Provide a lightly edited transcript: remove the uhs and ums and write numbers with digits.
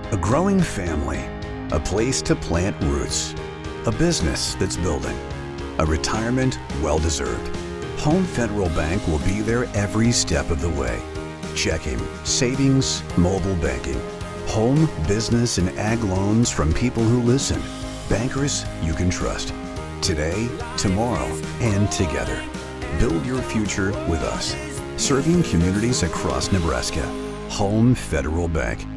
A growing family, a place to plant roots, a business that's building, a retirement well-deserved. Home Federal Bank will be there every step of the way. Checking, savings, mobile banking, home, business, and ag loans from people who listen. Bankers you can trust. Today, tomorrow, and together. Build your future with us. Serving communities across Nebraska. Home Federal Bank.